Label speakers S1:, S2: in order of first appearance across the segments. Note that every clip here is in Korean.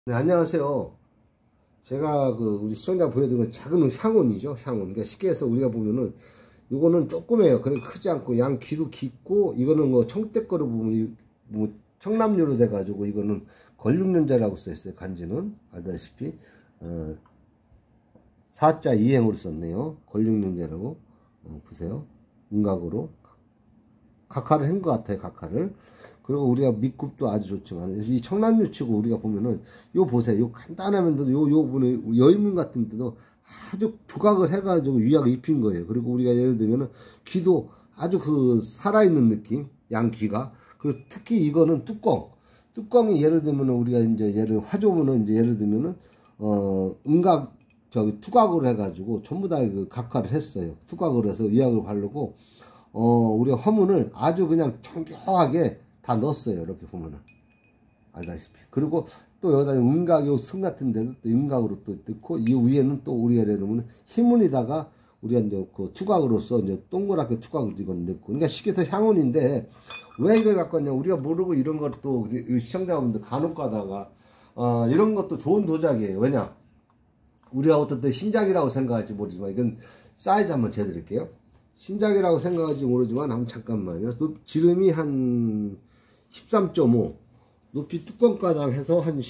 S1: 네, 안녕하세요. 제가 우리 시청자 보여드린 작은 향원이죠. 향원. 그러니까 쉽게 해서 우리가 보면은 이거는 조그매요. 그렇게 크지 않고 양 귀도 깊고, 이거는 뭐 청대거로 보면 뭐 청남류로 돼가지고 이거는 걸육년자라고 써있어요. 간지는 알다시피 사자 이행으로 썼네요. 걸육년자라고. 보세요. 음각으로 각하를 한 것 같아요. 각하를. 그리고 우리가 밑굽도 아주 좋지만 이 청남류 치고 우리가 보면은 요 보세요. 요 간단하면서도 요 보면 여인문 같은 데도 아주 조각을 해가지고 유약을 입힌 거예요. 그리고 우리가 예를 들면은 귀도 아주 살아있는 느낌, 양 귀가. 그리고 특히 이거는 뚜껑이 예를 들면은 우리가 이제 화조문은 이제 예를 들면은 음각 투각으로 해가지고 전부 다 각화를 했어요. 투각으로 해서 유약을 바르고 우리가 화문을 아주 그냥 정교하게 다 넣었어요. 이렇게 보면은 알다시피. 그리고 또 여기다 음각, 요 승 같은 데도 또 음각으로 또 넣고, 이 위에는 또 우리가 예를 들면 희문에다가 우리가 이제 투각으로서 이제 동그랗게 투각을 이건 넣고. 그러니까 쉽게 해서 향운인데 왜 이걸 갖고 왔냐, 우리가 모르고 이런 것도 시청자분들 간혹 가다가 이런 것도 좋은 도자기예요. 왜냐, 우리가 어떤 때 신작이라고 생각할지 모르지만 이건 사이즈 한번 재드릴게요. 신작이라고 생각할지 모르지만 한번 잠깐만요. 지름이 한 13.5, 높이 뚜껑가장 해서 한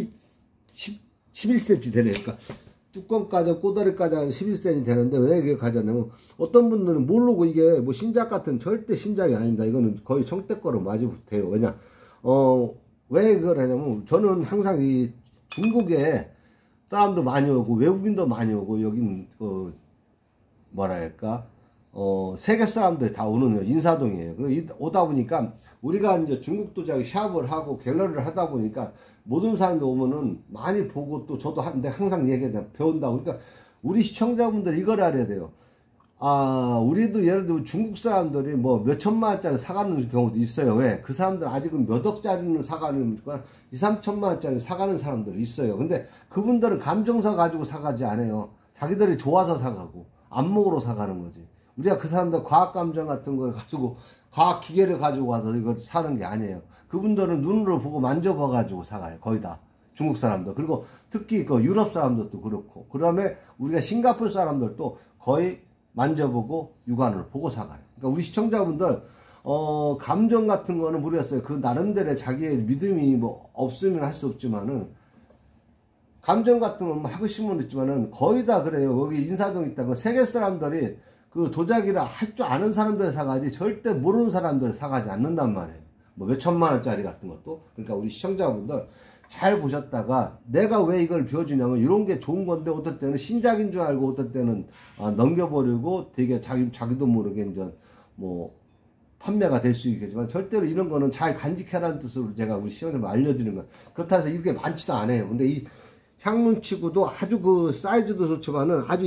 S1: 11cm 되네. 그러니까 뚜껑가장, 꼬다리가장 11cm 되는데 왜 이게 가져냐면, 어떤 분들은 모르고 이게 뭐 신작 같은, 절대 신작이 아닙니다. 이거는 거의 청대 거로 맞이돼요. 왜냐, 왜 이걸 하냐면, 저는 항상 이 중국에 사람도 많이 오고 외국인도 많이 오고, 여긴 뭐랄까, 세계 사람들 다 오는 인사동이에요. 그리고 오다 보니까 우리가 이제 중국 도자기 샵을 하고 갤러리를 하다 보니까 모든 사람들 오면은 많이 보고, 또 저도 항상 얘기하잖아요. 배운다고. 그러니까 우리 시청자분들 이걸 알아야 돼요. 우리도 예를 들면 중국 사람들이 뭐 몇천만 원짜리 사가는 경우도 있어요. 왜? 그 사람들 아직은 몇 억짜리는 사가는, 2, 3천만 원짜리 사가는 사람들이 있어요. 근데 그분들은 감정사 가지고 사가지 않아요. 자기들이 좋아서 사가고 안목으로 사가는 거지. 우리가 그 사람들 과학 감정 같은 걸 가지고, 과학 기계를 가지고 와서 이걸 사는 게 아니에요. 그분들은 눈으로 보고 만져봐 가지고 사가요. 거의 다. 중국 사람들. 그리고 특히 유럽 사람들도 그렇고, 그 다음에 우리가 싱가포르 사람들도 거의 만져보고 육안으로 보고 사가요. 그러니까 우리 시청자분들, 감정 같은 거는 모르겠어요. 그 나름대로의 자기의 믿음이 뭐 없으면 할 수 없지만은, 감정 같은 건 하고 싶으면 있지만은 거의 다 그래요. 여기 인사동 있다고 세계 사람들이 그 도자기를 할 줄 아는 사람들 사가지, 절대 모르는 사람들 사가지 않는단 말이에요. 뭐 몇천만 원짜리 같은 것도. 그러니까 우리 시청자분들 잘 보셨다가, 내가 왜 이걸 비워주냐면 이런 게 좋은 건데, 어떤 때는 신작인 줄 알고 어떤 때는 넘겨버리고 되게 자기도 모르게 이제 뭐 판매가 될 수 있겠지만, 절대로 이런 거는 잘 간직해라는 뜻으로 제가 우리 시청자분 알려드리는 거예요. 그렇다고 해서 이렇게 많지도 않아요. 근데 이 향문치고도 아주 사이즈도 좋지만은 아주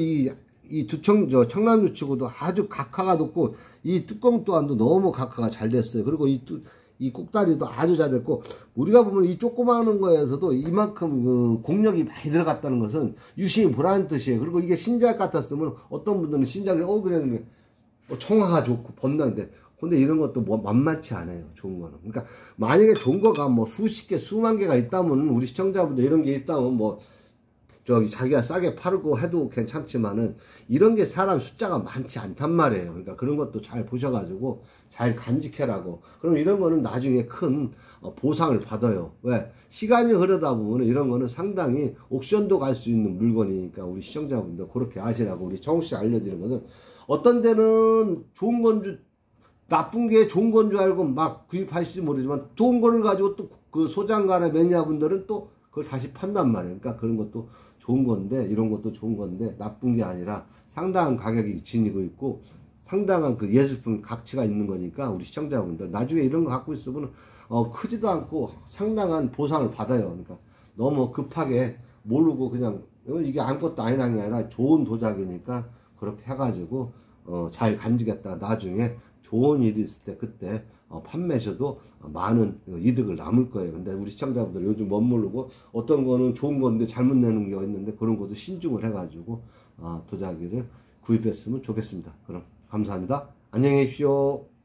S1: 청남류 치고도 아주 각화가 높고, 이 뚜껑 또한도 너무 각화가 잘 됐어요. 그리고 이 꼭다리도 아주 잘 됐고, 우리가 보면 이 조그마한 거에서도 이만큼 공력이 많이 들어갔다는 것은 유심히 보라는 뜻이에요. 그리고 이게 신작 같았으면 어떤 분들은 신작이 그랬는데 청화가 좋고 번나는데, 근데 이런 것도 뭐 만만치 않아요. 좋은 거는. 그러니까 만약에 좋은 거가 뭐 수십 개, 수만 개가 있다면, 우리 시청자분들 이런 게 있다면 뭐 자기가 싸게 팔고 해도 괜찮지만은, 이런 게 사람 숫자가 많지 않단 말이에요. 그러니까 그런 것도 잘 보셔가지고 잘 간직해라고. 그럼 이런 거는 나중에 큰 보상을 받아요. 왜? 시간이 흐르다 보면 이런 거는 상당히 옥션도 갈 수 있는 물건이니까 우리 시청자분들 그렇게 아시라고 우리 정우씨 알려드리는 것은, 어떤 데는 좋은 건 나쁜 게 좋은 건 줄 알고 막 구입하실지 모르지만, 좋은 거를 가지고 또 그 소장가나 매니아분들은 또 그걸 다시 판단 말이에요. 그러니까 그런 것도 좋은 건데, 이런 것도 좋은 건데, 나쁜 게 아니라 상당한 가격이 지니고 있고, 상당한 예술품 가치가 있는 거니까 우리 시청자분들 나중에 이런 거 갖고 있으면 크지도 않고 상당한 보상을 받아요. 그러니까 너무 급하게 모르고 그냥 이게 아무것도 아니라는 게 아니라 좋은 도자기니까 그렇게 해가지고 잘 간직했다 나중에 좋은 일이 있을 때 그때 판매하셔도 많은 이득을 남을 거예요. 근데 우리 시청자분들 요즘 못 모르고 어떤 거는 좋은 건데 잘못 내는 게 있는데, 그런 것도 신중을 해가지고 도자기를 구입했으면 좋겠습니다. 그럼 감사합니다. 안녕히 계십시오.